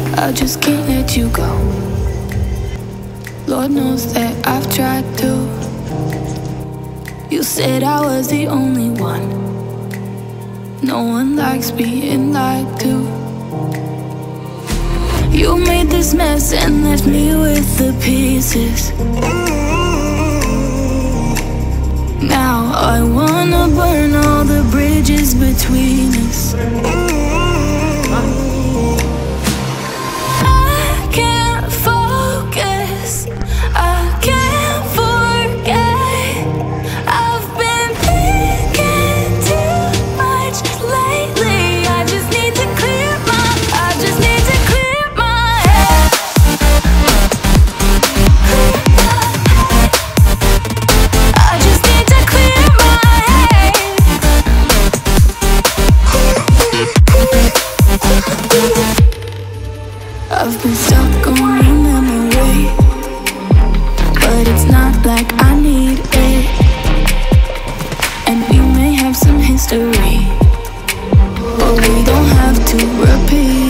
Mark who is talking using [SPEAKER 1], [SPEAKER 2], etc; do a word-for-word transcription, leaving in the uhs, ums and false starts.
[SPEAKER 1] I just can't let you go. Lord knows that I've tried to. You said I was the only one. No one likes being lied to. You made this mess and left me with the pieces. Now I wanna burn all the bridges between us. I've been stuck on your memory, but it's not like I need it. And we may have some history, but we don't have to repeat.